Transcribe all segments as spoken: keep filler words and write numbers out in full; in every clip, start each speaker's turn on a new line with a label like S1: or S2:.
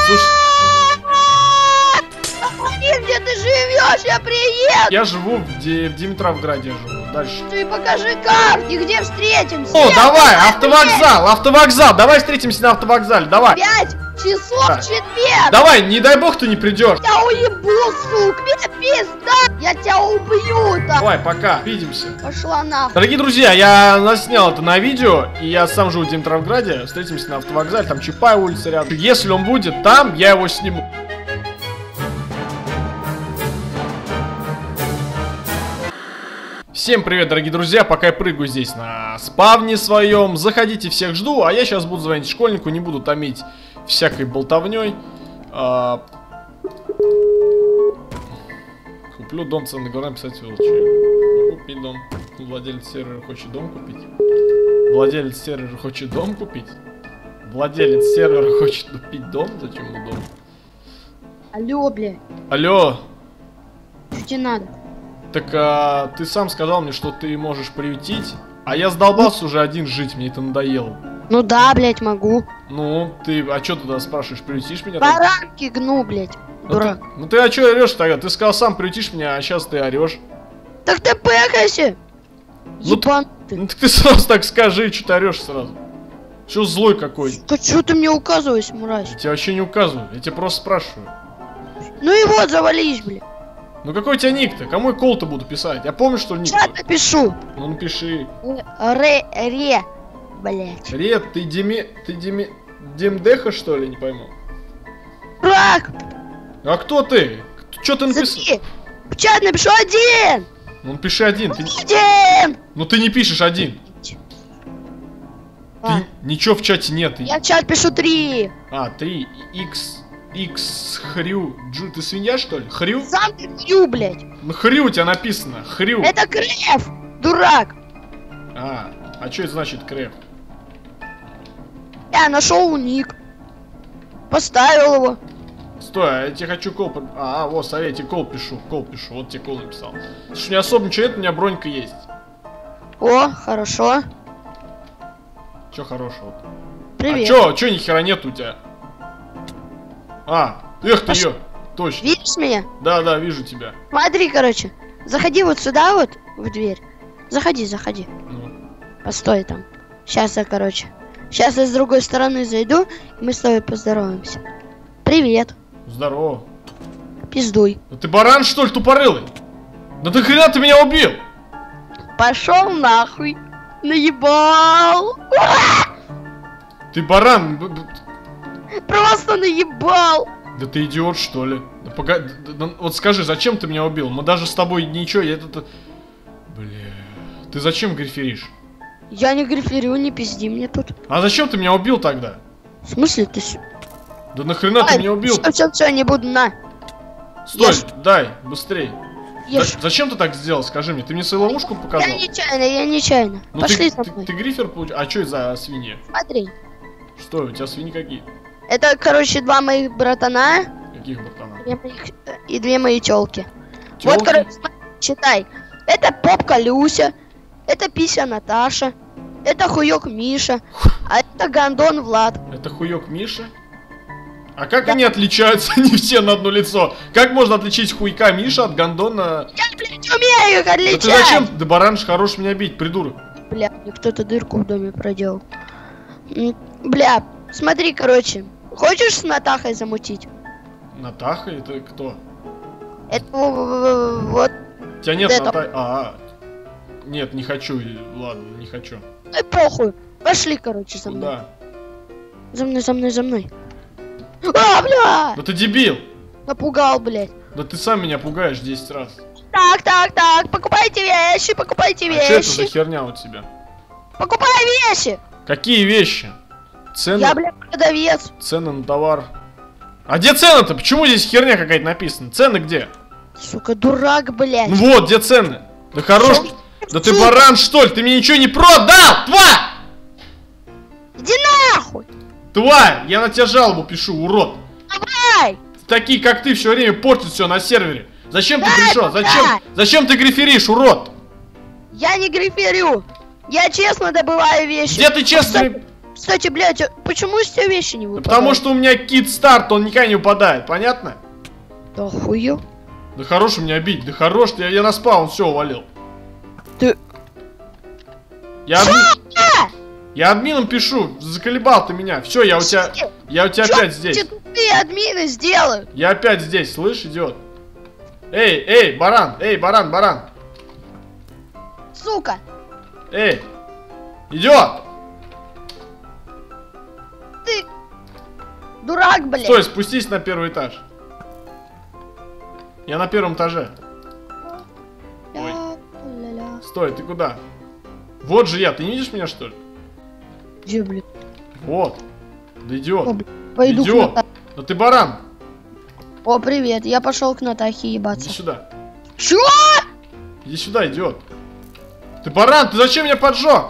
S1: Слушай...
S2: Где ты живешь? Я приеду!
S1: Я живу в, Ди... в Димитровграде живу. Дальше.
S2: Ты покажи карты, где встретимся.
S1: О, давай, автовокзал, автовокзал. Давай встретимся на автовокзале, давай.
S2: Пять часов
S1: Да.
S2: в четверг.
S1: Давай, не дай бог ты не придешь.
S2: Я уебу, сук, мне пизда. Я тебя убью там.
S1: Давай, пока, увидимся.
S2: Пошла нахуй.
S1: Дорогие друзья, я наснял это на видео, и я сам живу в Димитровграде. Встретимся на автовокзале, там Чапаева улица рядом. Если он будет там, я его сниму. Всем привет, дорогие друзья, пока я прыгаю здесь на спавне своем, заходите, всех жду, а я сейчас буду звонить школьнику, не буду томить всякой болтовней. А... Куплю дом, цены говоря, писать величие. Купить дом. Владелец сервера хочет дом купить. Владелец сервера хочет дом купить. Владелец сервера хочет купить дом, зачем ему дом?
S2: Алло, блядь.
S1: Алло.
S2: Что тебе надо?
S1: Так а, ты сам сказал мне, что ты можешь приютить, а я задолбался уже один жить, мне это надоело.
S2: Ну да, блядь, могу.
S1: Ну, ты, а чё тогда спрашиваешь, приютишь меня?
S2: Баранки гну, блядь,
S1: Ну
S2: дурак.
S1: ты, ну ты а чё орёшь тогда? Ты сказал сам приютишь меня, а сейчас ты орёшь.
S2: Так ты пэкайся.
S1: Ну
S2: Ебан ты.
S1: Ну так ты сразу так скажи, чё ты орёшь сразу? Чё злой какой?
S2: Да чё ты мне указываешь, мразь?
S1: Я тебе вообще не указываю, я тебя просто спрашиваю.
S2: Ну и вот, завались, блядь.
S1: Ну какой у тебя ник-то? Кому я кол-то буду писать? Я помню, что ник.
S2: Чат напишу.
S1: Ну напиши.
S2: Ре, ре, блядь.
S1: Ред, ты Диме... Ты Диме... Демдеха, что ли? Не пойму.
S2: Дурак.
S1: А кто ты? Чё ты написал?
S2: Смотри, в чат напишу один.
S1: Ну напиши один. Ты...
S2: Один.
S1: Ну ты не пишешь один.
S2: А,
S1: Ты... Ничего в чате нет. Ты...
S2: я в чат пишу три.
S1: А, три. X... X... Хрю. Джу, ты свинья, что ли? Хрю?
S2: Сам ты пью, блядь.
S1: Ну хрю у тебя написано. Хрю.
S2: Это Креф, дурак.
S1: А, а что это значит крэп?
S2: Я нашел ник. Поставил его.
S1: Стой, а я тебе хочу кол... А, а, вот, смотри, я тебе кол пишу. Кол пишу, вот тебе кол написал. Слушай, не особо ничего нет, у меня бронька есть.
S2: О, хорошо.
S1: Чё хорошего?
S2: Привет.
S1: А чё, чё ни хера нет у тебя? А, эх ты ё, точно.
S2: Видишь меня?
S1: Да, да, вижу тебя.
S2: Смотри, короче. Заходи вот сюда вот, в дверь. Заходи, заходи.
S1: Ну.
S2: Постой там. Сейчас я, короче. Сейчас я с другой стороны зайду, и мы с тобой поздороваемся. Привет.
S1: Здорово.
S2: Пиздуй.
S1: Да ты баран, что ли, тупорылый? Да ты хрена ты меня убил!
S2: Пошел нахуй. Наебал.
S1: Ты баран. б- б-
S2: Просто наебал.
S1: Да ты идиот, что ли? Да пога... да- да- вот скажи, зачем ты меня убил? Мы даже с тобой ничего, я это... Бля... Ты зачем гриферишь?
S2: Я не гриферю, не пизди мне тут.
S1: А зачем ты меня убил тогда?
S2: В смысле ты... с-
S1: Да нахрена ты меня убил?
S2: Все, все, все, не буду, на.
S1: Стой,
S2: ешь.
S1: дай, быстрей.
S2: Ешь.
S1: Да- зачем ты так сделал, скажи мне? Ты мне свою ловушку показал?
S2: Я нечаянно, я нечаянно.
S1: Ну
S2: Пошли
S1: ты,
S2: со
S1: ты,
S2: мной.
S1: ты грифер получил? А что это за свинья?
S2: Смотри.
S1: Что, у тебя свиньи какие?
S2: Это, короче, два моих братана
S1: Каких братана?
S2: две моих- и две мои тёлки.
S1: Тёлки?
S2: Вот, короче, смотри, читай. Это попка Люся, это пися Наташа, это хуёк Миша, а это гондон Влад.
S1: Это хуёк Миша? А как они отличаются? Они все на одно лицо. Как можно отличить хуйка Миша от гондона?
S2: Я, блядь, умею их
S1: Да
S2: отличать.
S1: ты зачем? Да баран ж хорош меня бить, придурок.
S2: Бля, мне кто-то дырку в доме проделал. М, Бля, смотри, короче. Хочешь с Натахой замутить?
S1: Натаха? Это кто?
S2: Это в- в- вот.
S1: У тебя нет
S2: Это-
S1: Натахи? А, нет, не хочу. и- Ладно, не хочу.
S2: Ой, похуй. Пошли, короче, за мной.
S1: Куда?
S2: За мной, за мной, за мной. А, бля!
S1: Да ты дебил!
S2: Напугал, блядь.
S1: Да ты сам меня пугаешь десять раз.
S2: Так, так, так, покупайте вещи, покупайте
S1: А что это за
S2: вещи.
S1: херня у тебя?
S2: Покупай вещи.
S1: Какие вещи? Цены,
S2: Я, блядь, продавец.
S1: цены на товар. А где цены-то? Почему здесь херня какая-то написана? Цены где?
S2: Сука, дурак, блядь.
S1: Ну вот, где цены? Да хорош.
S2: Чё?
S1: Да ты
S2: Сука.
S1: баран, что ли? Ты мне ничего не продал, тварь!
S2: Иди нахуй.
S1: Тварь! Я на тебя жалобу пишу, урод.
S2: Давай.
S1: Такие, как ты, все время портят все на сервере. Зачем ты
S2: Да,
S1: пришел?
S2: да.
S1: Зачем? Зачем ты гриферишь, урод?
S2: Я не гриферю. Я честно добываю вещи.
S1: Где ты честно?
S2: Кстати, блядь, а почему из тебя вещи не
S1: Да
S2: выпадают?
S1: потому что у меня кит старт, он никогда не упадает, понятно?
S2: Да хую.
S1: Да хорош меня бить, да хорош, я, я на спаун все увалил.
S2: Ты...
S1: Я, адми... я админом пишу, заколебал ты меня. Все, я у тебя, я у тебя
S2: Чё
S1: опять здесь.
S2: эти тупые админы сделают?
S1: Я опять здесь, слышь, идиот. Эй, эй, баран, эй, баран, баран.
S2: Сука.
S1: Эй, идиот.
S2: Ты... Дурак, блядь.
S1: Стой, спустись на первый этаж. Я на первом этаже. Ой.
S2: Ля-ля-ля.
S1: Стой, ты куда? Вот же я, ты не видишь меня, что ли?
S2: Где, блядь?
S1: Вот. Да
S2: О,
S1: идиот.
S2: блядь, пойду
S1: Идиот.
S2: к Натахе.
S1: Да ты баран.
S2: О, привет, я пошел к Натахе
S1: Иди
S2: ебаться.
S1: сюда.
S2: Чё?
S1: Иди сюда, идиот. Ты баран, ты зачем меня поджег?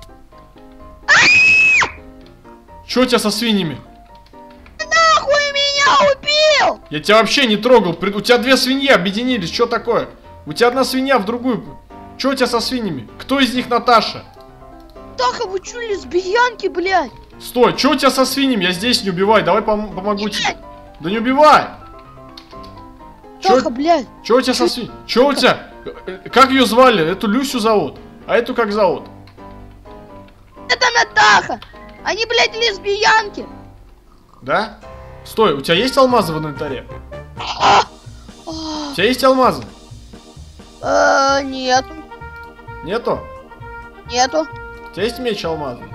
S1: Чё у тебя со свиньями?
S2: Нахуй меня убил!
S1: Я тебя вообще не трогал. При- У тебя две свиньи объединились. Что такое? У тебя одна свинья в другую. Что у тебя со свиньями? Кто из них Наташа?
S2: Таха, вы чё, лесбиянки, блядь?
S1: Стой, что у тебя со свиньями? Я здесь, не убивай. Давай пом- помогу
S2: Нет.
S1: тебе. Да не убивай. Чё,
S2: Таха, блядь.
S1: чё у тебя со свиньями? Чё у тебя? Э, э, Как ее звали? Эту Люсю зовут. А эту как зовут?
S2: Это Натаха. Они, блядь, лесбиянки.
S1: Да? Стой, у тебя есть алмазы в инвентаре? У тебя есть алмазы?
S2: Э, нету,
S1: Нету?
S2: нету.
S1: У тебя есть меч алмазный?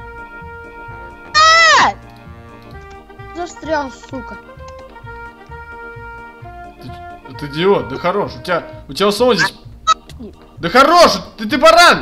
S2: Застрял, сука.
S1: Ты, ты идиот, да хорош. У тебя, у тебя самого здесь... Да хорош, ты, ты баран!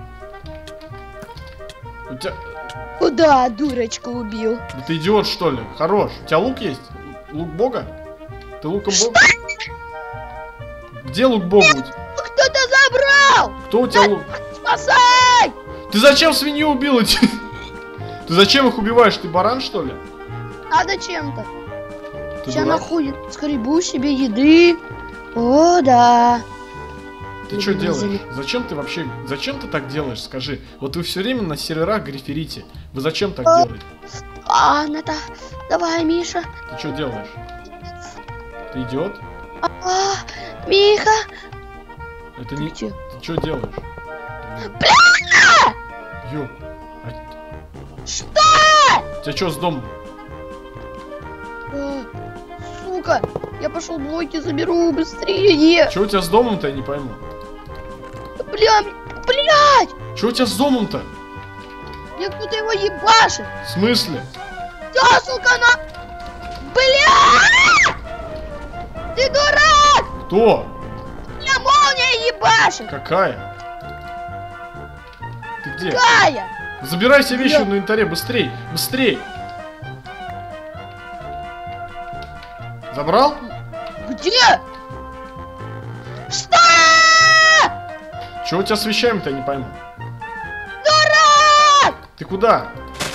S1: У тебя...
S2: Куда дурочку убил?
S1: Да ты идиот, что ли? Хорош. У тебя лук есть? Лук бога? Ты луком бога? Где лук бога у тебя?
S2: Кто-то забрал!
S1: Кто у тебя лук?
S2: Спасай!
S1: Ты зачем свинью убил эти? Ты зачем их убиваешь? Ты баран, что ли?
S2: Надо чем-то.
S1: Ты
S2: Сейчас
S1: дурак?
S2: нахуй скребу себе еды. О, да.
S1: Ты что
S2: Блин,
S1: делаешь?
S2: зали-
S1: Зачем ты вообще... Зачем ты так делаешь, скажи? Вот вы все время на серверах гриферите. Вы зачем так
S2: А.
S1: делаете?
S2: А, Ната, давай, Миша.
S1: Ты что делаешь? Ты идиот?
S2: А, Миха.
S1: Это не...
S2: Где?
S1: Ты что делаешь?
S2: Бля!
S1: Ё. А
S2: Что?
S1: у тебя что с домом?
S2: А, сука, я пошел блоки заберу быстрее.
S1: Что у тебя с домом-то, я не пойму.
S2: Бля, блядь!
S1: Что у тебя с домом-то?
S2: Мне кто-то его ебашит.
S1: В смысле?
S2: Да, сука, на... Бля! Ты дурак!
S1: Кто?
S2: Меня молния ебашит!
S1: Какая? Ты где?
S2: Кая!
S1: Забирай все вещи
S2: Бля.
S1: на инвентаре, быстрей! Быстрей! Забрал?
S2: Где? Что?
S1: Что у тебя с вещами-то, я не пойму.
S2: Дурак!
S1: Ты куда?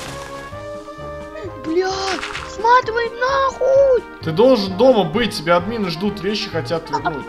S2: Бля, сматывай нахуй!
S1: Ты должен дома быть, тебя админы ждут, вещи хотят вернуть.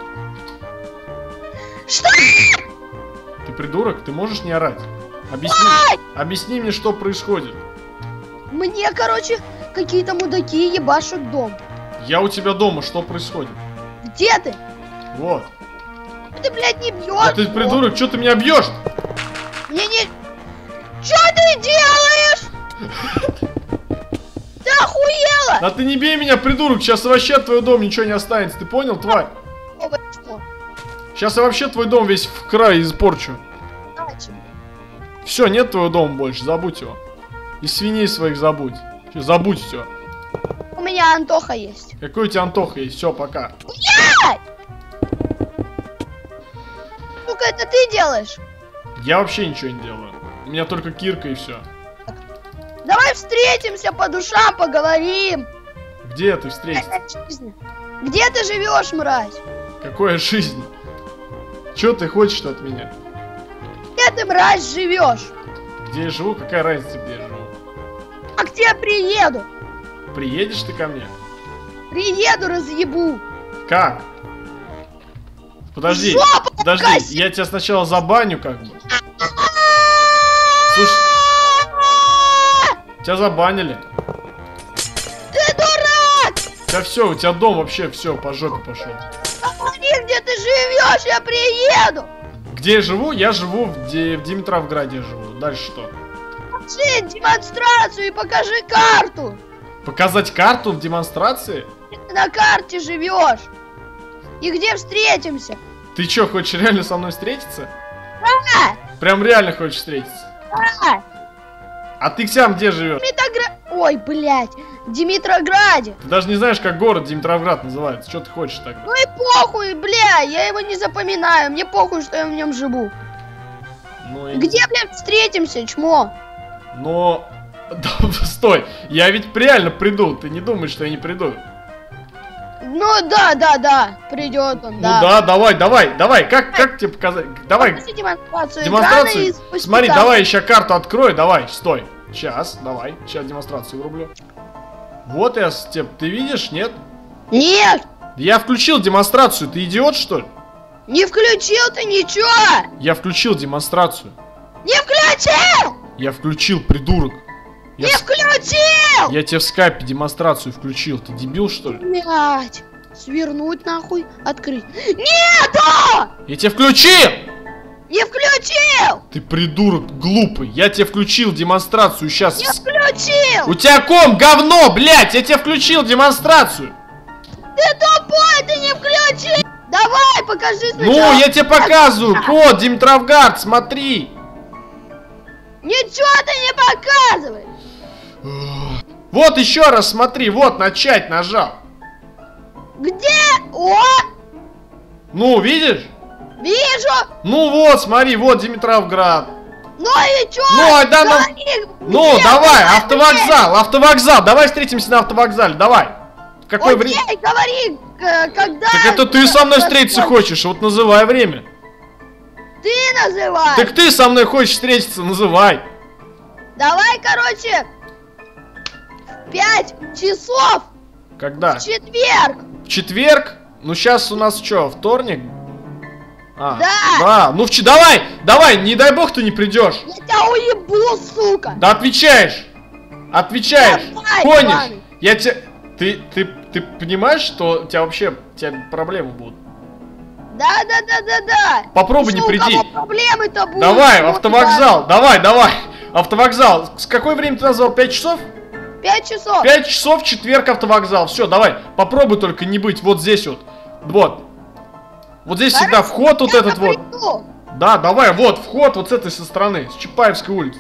S2: Что?
S1: Ты придурок, ты можешь не орать? Объясни, объясни мне, что происходит.
S2: Мне, короче, какие-то мудаки ебашут дом.
S1: Я у тебя дома, что происходит?
S2: Где ты?
S1: Вот.
S2: Ты, блядь, не бьешь.
S1: А ты придурок, что ты меня бьешь?
S2: Не, не... Что ты делаешь? Ты охуела?
S1: А ты не бей меня, придурок, сейчас вообще от твоего дома ничего не останется, ты понял, тварь?
S2: О, что?
S1: Сейчас я вообще твой дом весь в край испорчу.
S2: Иначе.
S1: Все, нет твоего дома больше, забудь его. И свиней своих забудь. Всё, забудь все.
S2: У меня Антоха есть.
S1: Какой у тебя Антоха есть? Все, пока.
S2: Блядь! Сука, это ты делаешь?
S1: Я вообще ничего не делаю. У меня только кирка и все.
S2: Давай встретимся, по душам поговорим.
S1: Где ты встретишься?
S2: Какая жизнь? Где ты живешь, мразь?
S1: Какая жизнь? Че ты хочешь от меня?
S2: Где ты, мразь, живешь?
S1: Где я живу? Какая разница, где я живу?
S2: А к тебе приеду.
S1: Приедешь ты ко мне?
S2: Приеду, разъебу.
S1: Как? Подожди,
S2: Жопу
S1: подожди,
S2: коси.
S1: я тебя сначала забаню как бы. Слушай, Тебя забанили.
S2: Ты дурак!
S1: Да все, у тебя дом вообще все по жопе пошел.
S2: Говори, где ты живешь, я приеду.
S1: Где я живу? Я живу в, Ди в Димитровграде живу. Дальше что?
S2: Покажи демонстрацию и покажи карту.
S1: Показать карту в демонстрации?
S2: Ты на карте живешь. И где встретимся?
S1: Ты что, хочешь реально со мной встретиться?
S2: Да!
S1: Прям реально хочешь встретиться?
S2: Да!
S1: А ты сам где живешь?
S2: Димитроград... Ой, блядь, в Димитрограде.
S1: Ты даже не знаешь, как город Димитровград называется. Что ты хочешь тогда?
S2: Ну и похуй, бля, я его не запоминаю. Мне похуй, что я в нем живу.
S1: Ну и...
S2: Где, блядь, встретимся, чмо?
S1: Но... Да, стой, я ведь реально приду. Ты не думаешь, что я не приду?
S2: Ну да, да, да, придет он,
S1: Ну
S2: да.
S1: да, давай, давай, давай, как, как тебе показать? Давай,
S2: Покажи демонстрацию.
S1: демонстрацию.
S2: экрана и спусти
S1: Смотри,
S2: там.
S1: давай еще карту открой, давай, стой. Сейчас, давай, сейчас демонстрацию врублю. Вот я, Степ, ты видишь, нет?
S2: Нет,
S1: Я включил демонстрацию, ты идиот, что ли?
S2: не включил ты ничего.
S1: Я включил демонстрацию.
S2: Не включил!
S1: Я включил, придурок. Я,
S2: Не
S1: в...
S2: включил!
S1: я тебе в скайпе демонстрацию включил, ты дебил, что ли?
S2: Блять, свернуть нахуй, открыть. Нету!
S1: Я тебе включил!
S2: Не включил!
S1: Ты придурок глупый, я тебе включил демонстрацию сейчас.
S2: Не включил!
S1: У тебя ком, говно, блядь, я тебе включил демонстрацию.
S2: Ты тупой, ты не включил! Давай, покажи сначала.
S1: Ну, я тебе показываю, код Димитровград, смотри.
S2: Ничего ты не показывай!
S1: Вот еще раз смотри, вот начать нажал.
S2: Где? О!
S1: Ну, видишь?
S2: Вижу!
S1: Ну вот, смотри, вот Димитровград.
S2: Ну и чё?
S1: Ну, а да, ну-
S2: Говори,
S1: Ну,
S2: где
S1: давай,
S2: ты,
S1: автовокзал, автовокзал, давай встретимся на автовокзале, давай. В какое
S2: Окей,
S1: время?
S2: говори, к- когда...
S1: Так это ты со мной встретиться хочешь, вот называй время.
S2: Ты называй!
S1: Так ты со мной хочешь встретиться, называй.
S2: Давай, короче, в пять часов
S1: Когда?
S2: в четверг.
S1: В четверг? Ну сейчас у нас что, вторник? А,
S2: Да.
S1: Да, ну в ч... давай, давай, не дай бог ты не придешь.
S2: Я тебя уебу, сука!
S1: Да отвечаешь. Отвечаешь.
S2: Давай,
S1: Понял?
S2: Иван.
S1: Я тебе... Ты, ты, ты понимаешь, что у тебя вообще у тебя проблемы будут?
S2: Да, да, да, да, да.
S1: Попробуй не
S2: Что, у
S1: приди.
S2: кого проблемы-то будут?
S1: Давай, в
S2: Вот,
S1: автовокзал, давай, давай. Автовокзал. С какое время ты назвал? пять часов?
S2: да. Пять часов.
S1: пять часов, четверг, автовокзал. Все, давай, попробуй только не быть вот здесь вот. Вот. Вот здесь всегда
S2: Хорошо,
S1: вход вот
S2: я
S1: этот вот.
S2: приду.
S1: Да, давай, вот, вход вот с этой со стороны, с Чапаевской улицы.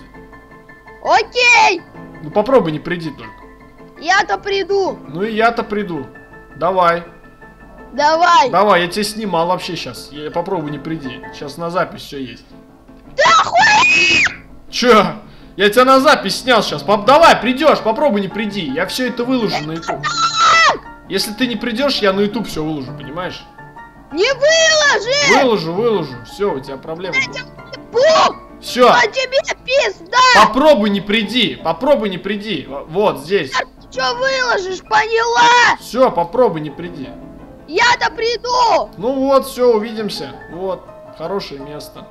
S2: Окей,
S1: Ну попробуй не приди только.
S2: я-то приду.
S1: Ну и я-то приду. Давай.
S2: Давай.
S1: Давай, я тебя снимал вообще сейчас. Я попробуй не приди. Сейчас на запись все есть.
S2: Да хуй!
S1: Че? Я тебя на запись снял сейчас. Поп давай, придешь, попробуй не приди. Я все это выложу на YouTube. Если ты не придешь, я на YouTube все выложу, понимаешь?
S2: Не выложи!
S1: Выложу, выложу. Все, у тебя проблемы.
S2: Бу!
S1: Все,
S2: А тебе пизда!
S1: попробуй не приди. Попробуй не приди. Вот здесь.
S2: Ты что выложишь, поняла?
S1: Все, попробуй не приди.
S2: Я-то приду!
S1: Ну вот, все, увидимся. Вот, хорошее место.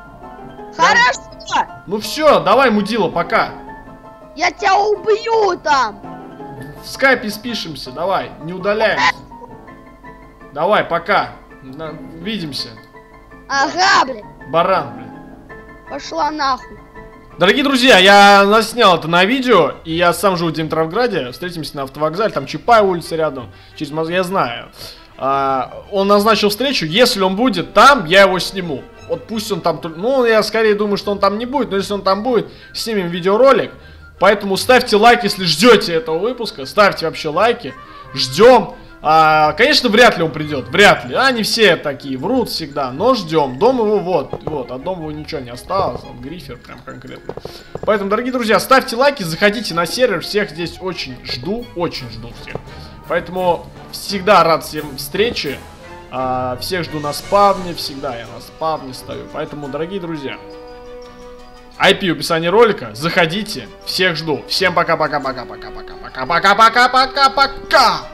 S2: Хорошо!
S1: Ну все, давай, мудила, пока.
S2: Я тебя убью там!
S1: В скайпе спишемся, давай, не удаляемся. Давай, пока. На- Увидимся.
S2: Ага, блин.
S1: Баран, блин.
S2: Пошла нахуй.
S1: Дорогие друзья, я наснял это на видео, и я сам живу в Димитровграде. Встретимся на автовокзале, там Чапаева улица рядом. Через Москву, я знаю. А, он назначил встречу, если он будет там, я его сниму. Вот пусть он там... Ну, я скорее думаю, что он там не будет, но если он там будет, снимем видеоролик. Поэтому ставьте лайк, если ждете этого выпуска. Ставьте вообще лайки. Ждем. А, конечно, вряд ли он придет. Вряд ли. Они все такие, врут всегда. Но ждем. Дом его вот. Вот. От дома его ничего не осталось. Он грифер прям конкретно. Поэтому, дорогие друзья, ставьте лайки. Заходите на сервер. Всех здесь очень жду. Очень жду всех. Поэтому всегда рад всем встрече. А, всех жду на спавне. Всегда я на спавне стою. Поэтому, дорогие друзья, ай пи в описании ролика. Заходите. Всех жду. Всем пока-пока-пока-пока-пока-пока-пока-пока-пока-пока.